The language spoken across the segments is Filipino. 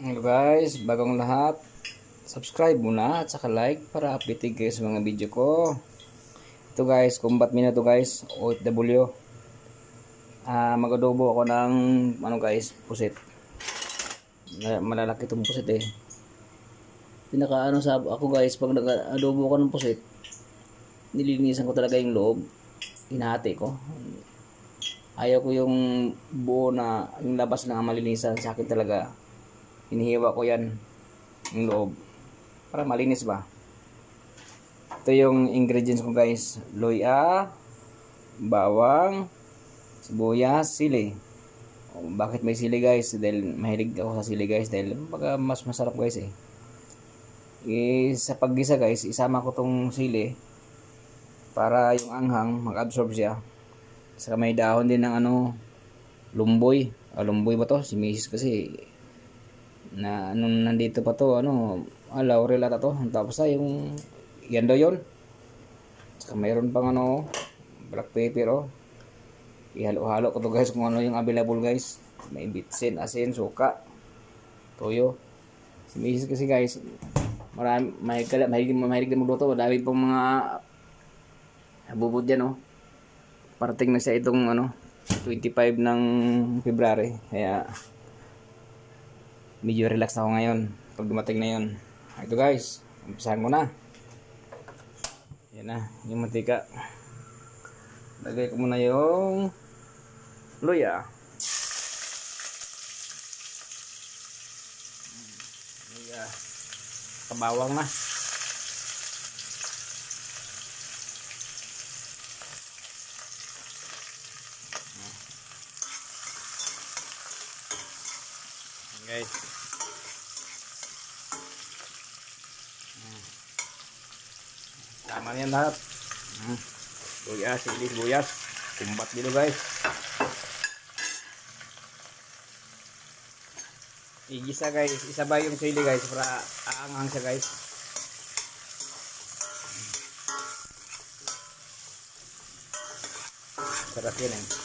Hello guys, bagong lahat, subscribe muna at saka like para update kayo sa mga video ko. Ito guys, kumbat mina to guys, OFW. Mag-adobo ako ng guys, pusit. Malalaki itong pusit eh. Pinaka sa ako guys, pag nag-adobo ako ng pusit, nilinisan ko talaga yung loob. Hinahati ko. Ayaw ko yung buo na yung labas lang ang malinisan. Sa akin talaga hinihiwa ko yan yung loob para malinis ba. Ito yung ingredients ko guys: luya, bawang, sibuyas, sili. Bakit may sili guys? Dahil mahilig ako sa sili guys, dahil mas masarap guys eh. Sa paggisa guys, isama ko tong sili para yung anghang mag-absorb siya. Saka may dahon din ng lumboy. Lumboy ba to? Si Mrs. kasi na nandito pa to, laurel ata to. Tapos yung yan daw yun. Saka mayroon pang black pepper ihalo-halo ko to guys kung ano yung available guys. May bitsin, asin, suka, toyo. Si Mrs. kasi guys mahilig din magluto. Madami pang mga nabubud dyan parating na siya itong 25 ng February, kaya medyo relax ako ngayon pag dumating na yun. Ito guys, umpisahan ko na. Yan na yung mantika. Lagay ko muna yung luya. Kabawang na. Guys, tama na yan lahat. Luya, sili, sibuyas, kumbat dito guys. Igisa guys, isabay yung sili guys para aanghang siya guys. Sarap yun eh.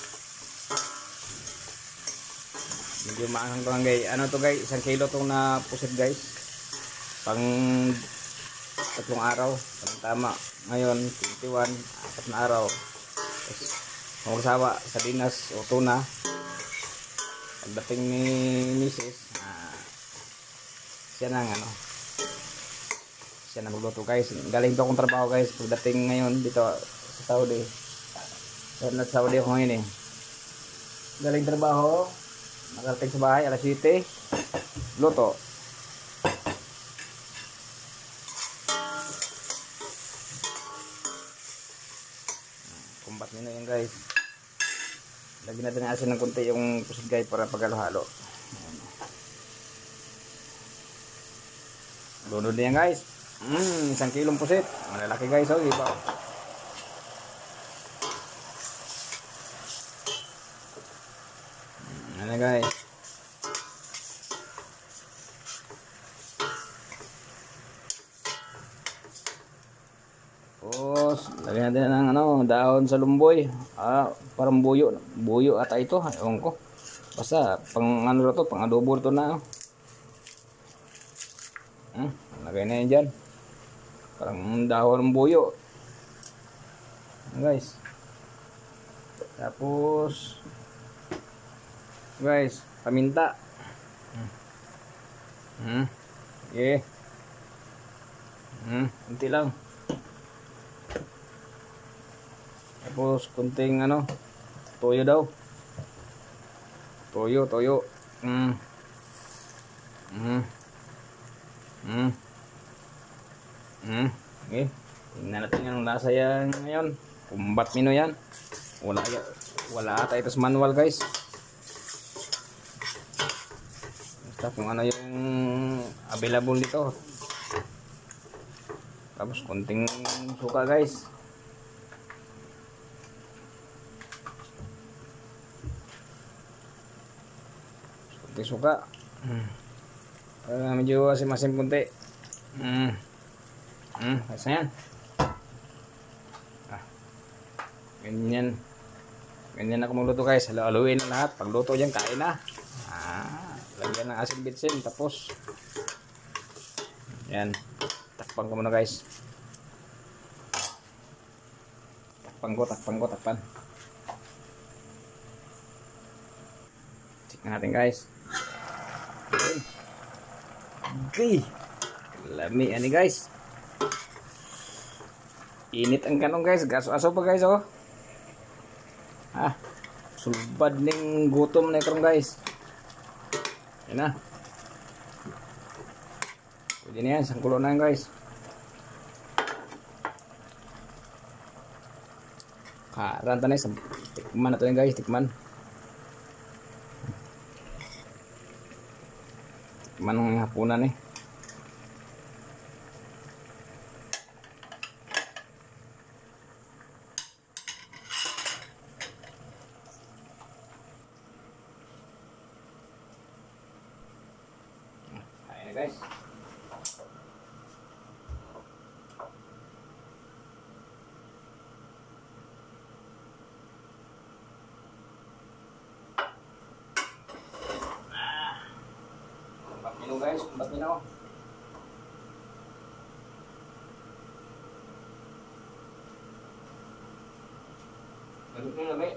Medyo maanghang to guys. To guys, 1 kilo tong na pusit guys. Pang 3 araw. Tama. Ngayon, 21, 4 na araw. Kung magsawa, sardinas o tuna. Pagdating ni Mrs. Siya na siya na magluto guys. Galing to akong trabaho guys. Pagdating ngayon dito sa Saudi. Sa Saudi ako ngayon eh. Galing trabaho. Nakarating sa bahay, alas 7. Luto. Kumbat nyo na yun guys. Lagyan natin ng asin ng konti yung pusit guys para paghalo-halo. Lunod na yan guys. 1 kilong pusit. Malalaki guys. Diba? Ano guys. Tapos lagyan natin ng dahon sa lumboy. Parang buyo ata ito, ewan ko. Basta pang to, pang adobo to na. Lagay na yan dyan. Parang dahon ng buyo guys. Tapos guys, paminta. Okay. Kunti lang. Tapos kunting toyo daw. Toyo. Okay. Tingnan natin anong lasa yan ngayon. Kumbat mino yan. Wala ata ito sa manual guys. Basta kung ano yung available dito. Tapos kunting suka guys. Kunting suka. Medyo asim-asim kunti. Kasi yan. Ganyan ako magluto guys. Halo-haluin na lahat. Pagluto dyan, kain na. Lagyan ng asin bitsin. Tapos, yan. Takpan ko muna guys. Takpan. Check natin guys. Okay. Lami ani guys. Init ang kanong guys. Gaso-aso pa guys oh. Sulbad ning gutom na karon guys. Yan na. Pwede na yan. Sangkulo na yan guys. Karanta na yun. Tikman na to yan guys. Tikman ng hapunan eh. Ayan guys. Guys, kumbat nyo. Ganun nyo lami.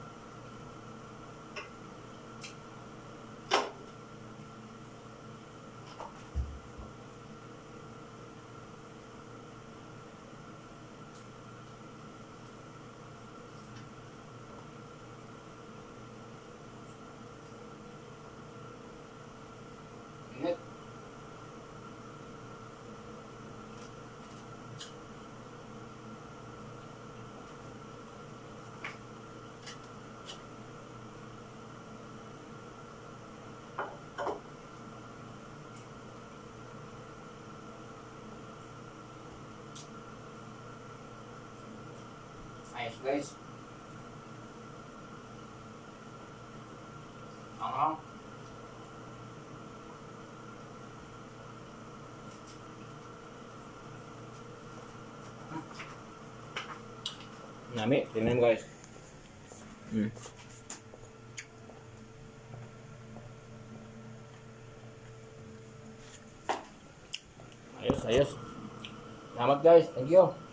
Init. Ayos guys. Ang Nami, tingnan mo guys. Ayos. Salamat guys. Thank you.